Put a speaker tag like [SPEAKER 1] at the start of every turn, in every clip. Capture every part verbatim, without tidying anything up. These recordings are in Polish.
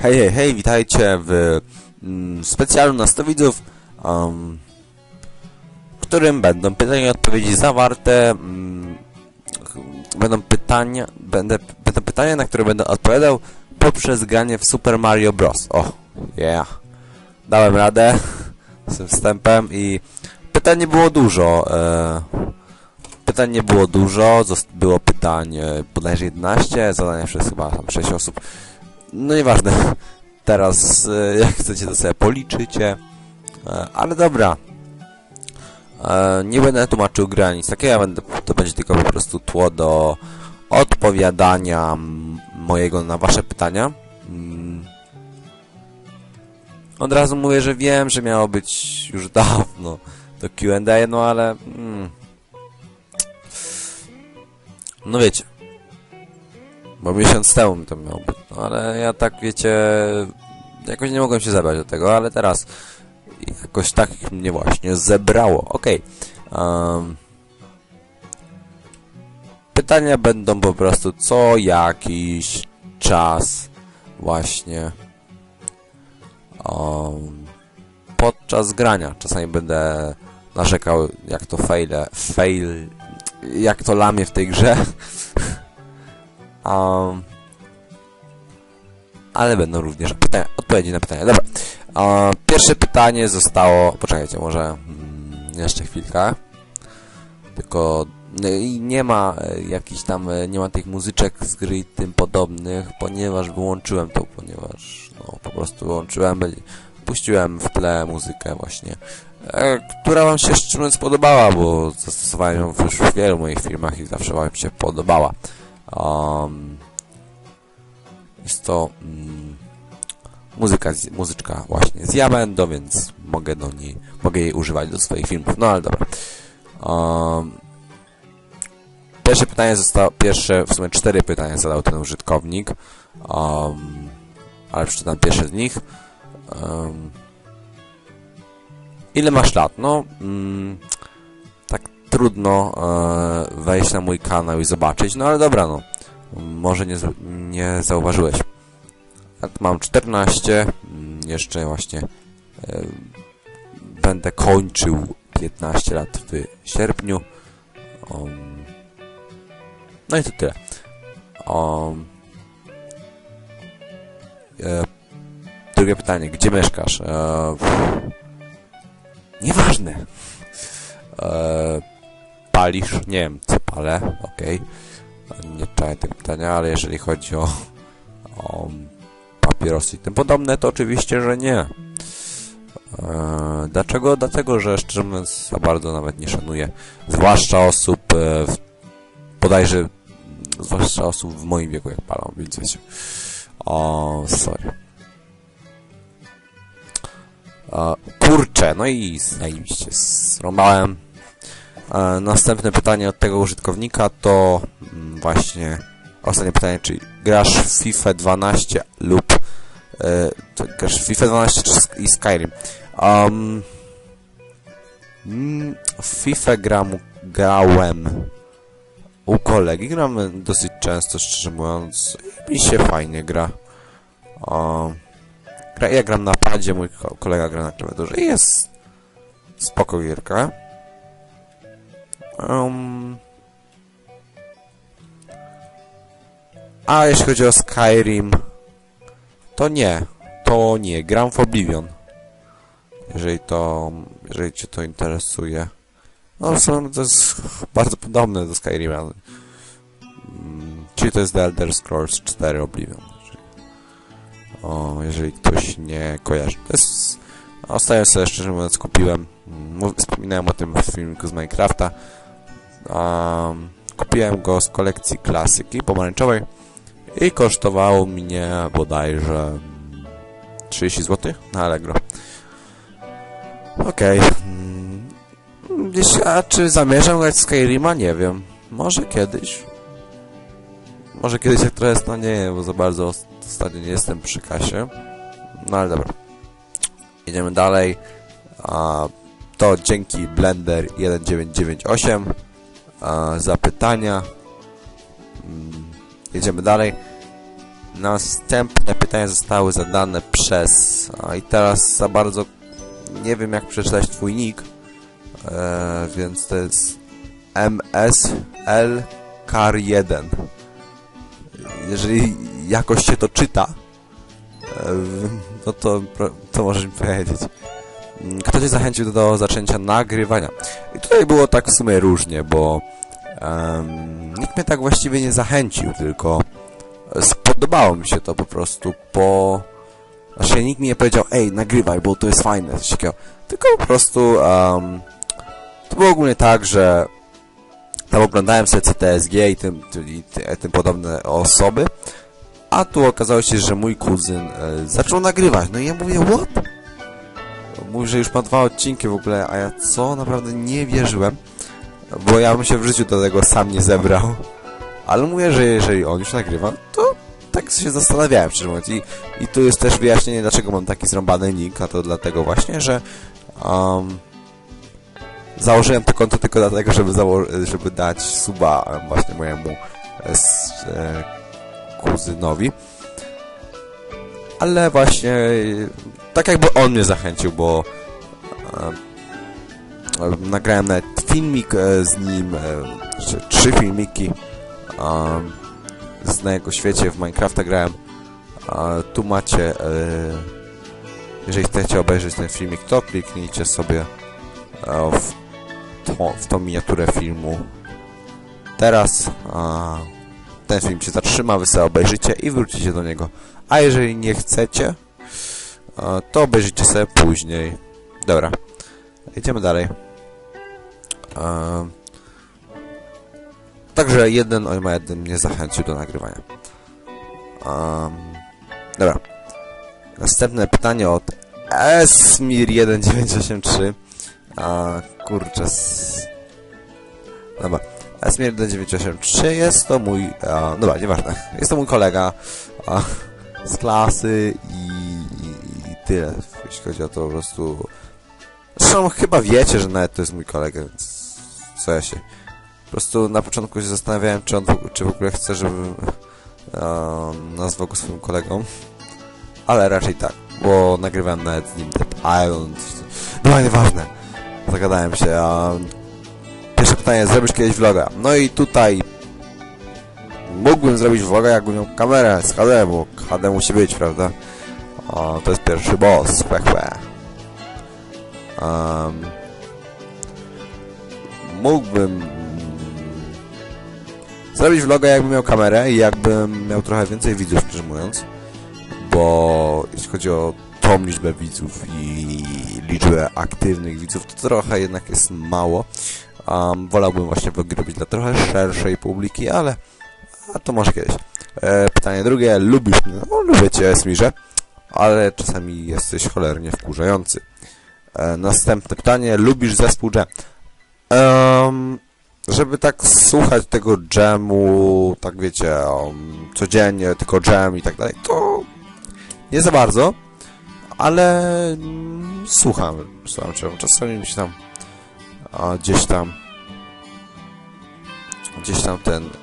[SPEAKER 1] Hej, hej, hej, witajcie w mm, specjalu na sto widzów, um, w którym będą pytania i odpowiedzi zawarte. Mm, będą pytania, będę, będą pytania, na które będę odpowiadał poprzez granie w Super Mario Bros. O, yeah. Dałem radę z tym wstępem i pytań nie było dużo. E, pytań nie było dużo, było pytań e, bodajże jedenaście, zadania przez chyba tam sześć osób. No nieważne. Teraz, jak chcecie, to sobie policzycie. Ale dobra. Nie będę tłumaczył gry ani nic takiego. Będę, to będzie tylko po prostu tło do odpowiadania mojego na wasze pytania. Od razu mówię, że wiem, że miało być już dawno to Q and A, no ale... Hmm. No wiecie. Bo miesiąc temu mi to miało być, no ale ja tak, wiecie, jakoś nie mogłem się zebrać do tego, ale teraz jakoś tak mnie właśnie zebrało. Okej. Okay. Um, pytania będą po prostu co jakiś czas właśnie um, podczas grania. Czasami będę narzekał, jak to faile, fail, jak to lamie w tej grze. Um, ale będą również pytania, odpowiedzi na pytania. Dobra. Um, pierwsze pytanie zostało... Poczekajcie, może hmm, jeszcze chwilkę. Tylko nie ma jakichś tam... Nie ma tych muzyczek z gry i tym podobnych, ponieważ wyłączyłem to, ponieważ no po prostu wyłączyłem, puściłem w tle muzykę właśnie, e, która wam się szczerze spodobała, bo zastosowałem ją już w wielu moich filmach i zawsze wam się podobała. Um, jest to um, muzyka, z, muzyczka właśnie z Yamendo, więc mogę do niej, mogę jej używać do swoich filmów. No ale dobra. Um, pierwsze pytanie zostało, pierwsze, w sumie cztery pytania zadał ten użytkownik, um, ale przeczytam pierwsze z nich. Um, ile masz lat? No, um, tak trudno e, wejść na mój kanał i zobaczyć, no ale dobra, no. Może nie, nie zauważyłeś. Mam czternaście, jeszcze właśnie e, będę kończył piętnaście lat w sierpniu. Um, no i to tyle. Um, e, drugie pytanie, gdzie mieszkasz? E, nieważne. E, palisz? Nie wiem, co palę, okej. Okay. Nie czaję tego pytania, ale jeżeli chodzi o, o papierosy i tym podobne, to oczywiście, że nie. E, dlaczego? Dlatego, że szczerze mówiąc za bardzo nawet nie szanuję. Zwłaszcza osób, e, w, bodajże, zwłaszcza osób w moim wieku, jak palą, więc wiecie. O, sorry. E, kurczę, no i zajebiście zrąbałem. E, następne pytanie od tego użytkownika to mm, właśnie ostatnie pytanie, czyli grasz w FIFA dwanaście lub e, to grasz w FIFA dwanaście czy i Skyrim? Um, mm, w FIFA gram, grałem u kolegi, gramy dosyć często, szczerze mówiąc, i mi się fajnie gra. Um, gra ja gram na padzie, mój kolega gra na klawiaturze i jest spoko gierka. Um, a jeśli chodzi o Skyrim, to nie, to nie, gram w Oblivion. Jeżeli to, jeżeli cię to interesuje. No w sumie to jest bardzo podobne do Skyrima. Um, czyli to jest The Elder Scrolls cztery Oblivion. Jeżeli, o, jeżeli ktoś nie kojarzy. To jest, ostatnio sobie szczerze mówiąc kupiłem, mów, wspominałem o tym w filmiku z Minecrafta. Um, kupiłem go z kolekcji klasyki pomarańczowej i kosztowało mnie bodajże trzydzieści złotych na Allegro. Okej. Okay. A czy zamierzam grać w Skyrima? Nie wiem. Może kiedyś. Może kiedyś jak trochę stanieje, bo za bardzo ostatnio nie jestem przy kasie. No ale dobra. Jedziemy dalej. A, to dzięki Blender jeden dziewięć dziewięć osiem za pytania. Jedziemy dalej. Następne pytania zostały zadane przez... A i teraz za bardzo nie wiem, jak przeczytać twój nick, e, więc to jest M S L K R jeden. Jeżeli jakoś się to czyta, e, no to, to możesz mi powiedzieć. Kto cię zachęcił do zaczęcia nagrywania? I tutaj było tak w sumie różnie, bo um, nikt mnie tak właściwie nie zachęcił, tylko spodobało mi się to po prostu po... Znaczy nikt mi nie powiedział, ej, nagrywaj, bo to jest fajne, coś takiego. Tylko po prostu um, to było ogólnie tak, że tam oglądałem sobie C T S G i tym, i tym podobne osoby, a tu okazało się, że mój kuzyn e, zaczął nagrywać. No i ja mówię, what? Mówi, że już ma dwa odcinki w ogóle, a ja co? Naprawdę nie wierzyłem, bo ja bym się w życiu do tego sam nie zebrał. Ale mówię, że jeżeli on już nagrywa, to tak się zastanawiałem, szczerze mówiąc. I, i tu jest też wyjaśnienie, dlaczego mam taki zrąbany nick, a to dlatego właśnie, że um, założyłem to konto tylko dlatego, żeby, żeby dać suba właśnie mojemu e, kuzynowi. Ale właśnie tak jakby on mnie zachęcił, bo e, nagrałem nawet filmik e, z nim, e, trzy filmiki e, z na jego świecie w Minecrafta grałem. E, tu macie, e, jeżeli chcecie obejrzeć ten filmik, to kliknijcie sobie e, w, to, w tą miniaturę filmu. Teraz e, ten film się zatrzyma, wy sobie obejrzycie i wrócicie do niego. A jeżeli nie chcecie, to obejrzycie sobie później. Dobra, idziemy dalej. Także jeden, oj ma jeden mnie zachęcił do nagrywania. Dobra. Następne pytanie od Esmir jeden dziewięć osiem trzy. Kurczę. Dobra. Esmir jeden dziewięć osiem trzy jest to mój... Dobra, nieważne. Jest to mój kolega z klasy i, i, i tyle, jeśli chodzi o to po prostu... Zresztą chyba wiecie, że nawet to jest mój kolega, więc co ja się... Po prostu na początku się zastanawiałem, czy on czy w ogóle chce, żebym um, nazwał go swoim kolegą, ale raczej tak, bo nagrywałem nawet z nim Dead Island. No nieważne, zagadałem się. Um, pierwsze pytanie, zrobisz kiedyś vloga? No i tutaj mógłbym zrobić vloga, jakbym miał kamerę z H D, bo H D musi być, prawda? O, to jest pierwszy boss. Chwe, chwe. Um, mógłbym zrobić vloga, jakbym miał kamerę i jakbym miał trochę więcej widzów, szczerze mówiąc. Bo jeśli chodzi o tą liczbę widzów i liczbę aktywnych widzów, to trochę jednak jest mało. Um, wolałbym właśnie vlogi robić dla trochę szerszej publiki, ale a to może kiedyś. E, pytanie drugie. Lubisz mnie? No, lubię cię, Esmirze, ale czasami jesteś cholernie wkurzający. E, następne pytanie. Lubisz zespół Jam? Um, żeby tak słuchać tego jamu, tak wiecie, um, codziennie, tylko jam i tak dalej, to nie za bardzo, ale mm, słucham. Słucham czemu. Czasami mi się tam a, gdzieś tam gdzieś tam ten um,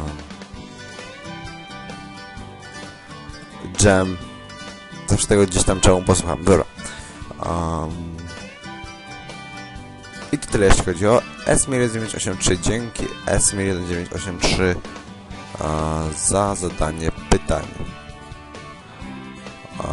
[SPEAKER 1] jam, zawsze tego gdzieś tam czemu posłucham. Dobra. Um, I to tyle, jeśli chodzi o Esmir jeden dziewięć osiem trzy. Dzięki Esmir jeden dziewięć osiem trzy uh, za zadanie pytań. Uh,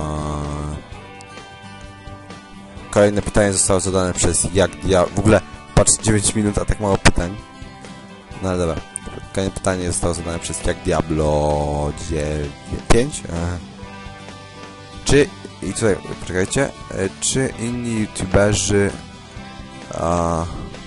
[SPEAKER 1] kolejne pytanie zostało zadane przez Jak Dia... W ogóle, patrz, dziewięć minut, a tak mało pytań. No ale dobra. Kolejne pytanie zostało zadane przez Jak Diablo pięć. Uh, czy... I tutaj, poczekajcie. Uh, czy inni youtuberzy... Uh,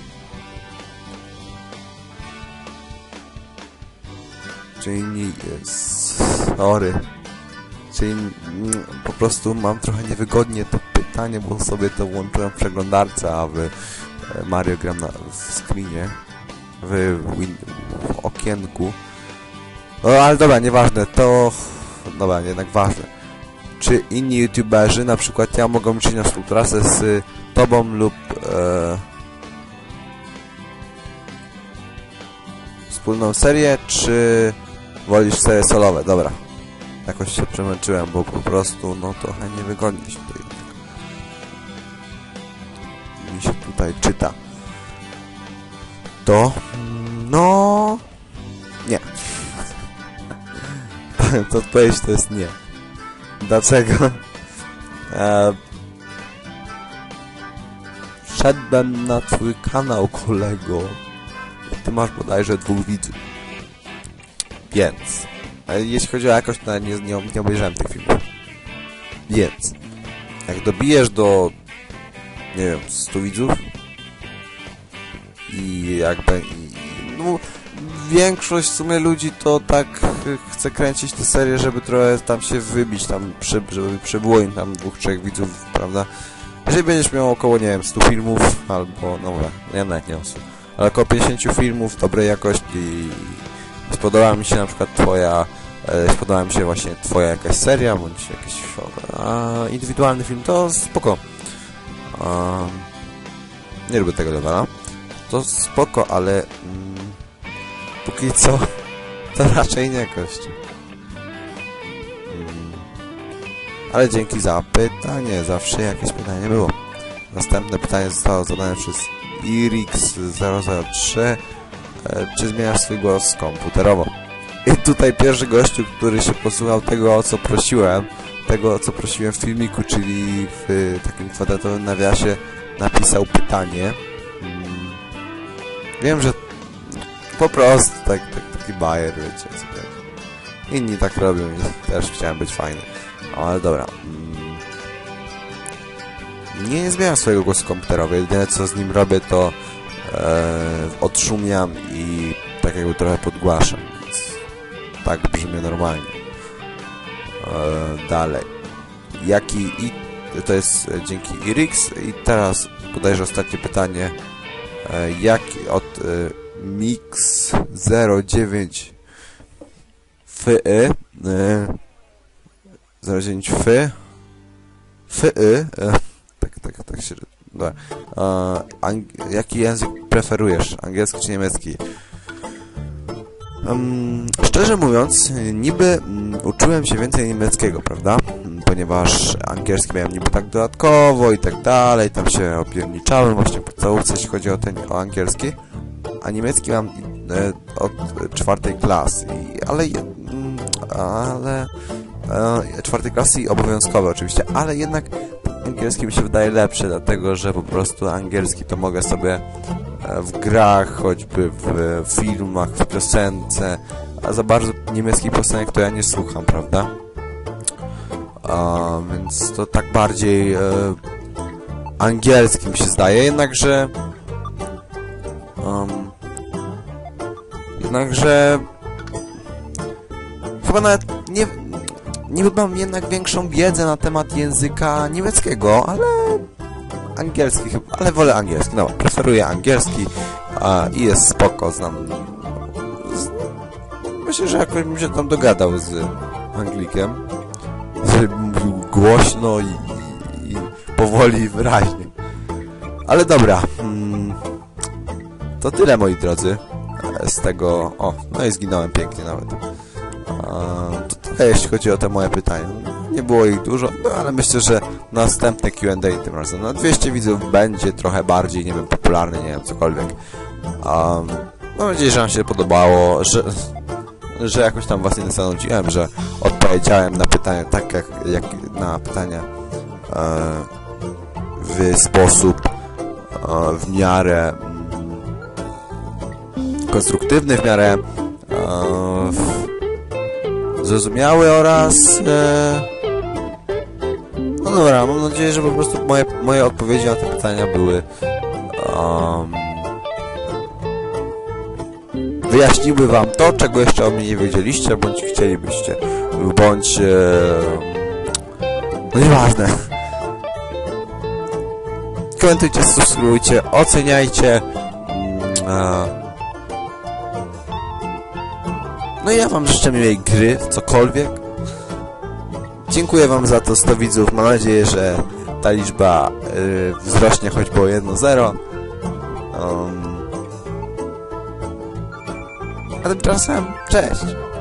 [SPEAKER 1] czy inni... Sorry. Czyli mm, po prostu mam trochę niewygodnie to pytanie, bo sobie to włączyłem w przeglądarce, a w Mario gram na, w screenie, w, win, w okienku. No ale dobra, nieważne, to... Dobra, jednak ważne. Czy inni youtuberzy, na przykład ja, mogą liczyć na współpracę z tobą lub e, wspólną serię, czy wolisz serie solowe? Dobra. jakoś się przemęczyłem, bo po prostu, no trochę niewygodnie się tutaj mi się tutaj czyta. To, no, nie. To odpowiedź to jest nie. Dlaczego? E, wszedłem na twój kanał, kolego. I ty masz bodajże dwóch widzów. Więc, jeśli chodzi o jakość, to nie, nie, nie obejrzałem tych filmów. Więc, jak dobijesz do, nie wiem, stu widzów i jakby, i, no, większość w sumie ludzi to tak chce kręcić tę serię, żeby trochę tam się wybić, tam, przy, żeby przybyło im tam dwóch, trzech widzów, prawda? Jeżeli będziesz miał około, nie wiem, stu filmów, albo, no dobra, ja nawet nie wiem, ale około pięćdziesięciu filmów dobrej jakości i spodobała mi się na przykład twoja, e, spodobała mi się właśnie twoja jakaś seria, bądź jakiś a, indywidualny film, to spoko. A, nie lubię tego levela. To spoko, ale mm, póki co to raczej nie kości. Mm, ale dzięki za pytanie, zawsze jakieś pytanie było. Następne pytanie zostało zadane przez Irix zero zero trzy. Czy zmieniasz swój głos komputerowo? I tutaj pierwszy gościu, który się posłuchał tego, o co prosiłem, tego, o co prosiłem w filmiku, czyli w takim kwadratowym nawiasie, napisał pytanie. Hmm. Wiem, że po prostu tak, tak, taki bajer, wiecie, co tak. Inni tak robią i też chciałem być fajny. Ale dobra. Hmm. Nie, nie zmieniam swojego głosu komputerowego. Jedyne, co z nim robię, to E, odszumiam i tak jakby trochę podgłaszam, więc tak brzmi normalnie. E, dalej. Jaki i to jest dzięki Irix i teraz bodajże ostatnie pytanie. E, jaki od e, Mix zero dziewięć F Y e, zero dziewięć F Y F Y e, tak, tak, tak się dobra. Uh, jaki język preferujesz? Angielski czy niemiecki? Um, szczerze mówiąc, niby um, uczyłem się więcej niemieckiego, prawda? Um, ponieważ angielski miałem niby tak dodatkowo i tak dalej, tam się opierniczałem właśnie po całówce, jeśli chodzi o ten o angielski, a niemiecki mam e, od czwartej klasy, I, ale mm, ale e, czwartej klasy i obowiązkowe oczywiście, ale jednak angielski mi się wydaje lepszy, dlatego że po prostu angielski to mogę sobie w grach, choćby w filmach, w piosence, a za bardzo niemieckich piosenek to ja nie słucham, prawda? A, więc to tak bardziej e, angielski mi się zdaje, jednakże um, jednakże chyba nawet nie niby mam jednak większą wiedzę na temat języka niemieckiego, ale angielski chyba, ale wolę angielski, no, preferuję angielski a, i jest spoko, znam z, myślę, że jakoś bym się tam dogadał z Anglikiem, żeby mówił głośno i, i, i powoli i wyraźnie. Ale dobra, hmm, to tyle, moi drodzy, z tego, o, no i zginąłem pięknie nawet. To tyle, jeśli chodzi o te moje pytania. Nie było ich dużo, no ale myślę, że następne Q and A tym razem na dwieście widzów będzie trochę bardziej, nie wiem, popularny, nie wiem, cokolwiek. Um, mam nadzieję, że wam się podobało, że, że jakoś tam was nie zanudziłem, że odpowiedziałem na pytania tak, jak, jak na pytania e, w sposób e, w miarę mm, konstruktywny, w miarę e, w, zrozumiały oraz e... no dobra, mam nadzieję, że po prostu moje, moje odpowiedzi na te pytania były um... wyjaśniły wam to, czego jeszcze o mnie nie wiedzieliście, bądź chcielibyście, bądź e... no nieważne. Komentujcie, subskrybujcie, oceniajcie. e... No i ja wam życzę miłej gry, cokolwiek. Dziękuję wam za to sto widzów. Mam nadzieję, że ta liczba yy, wzrośnie choćby o jedno zero. Um, a tymczasem, cześć!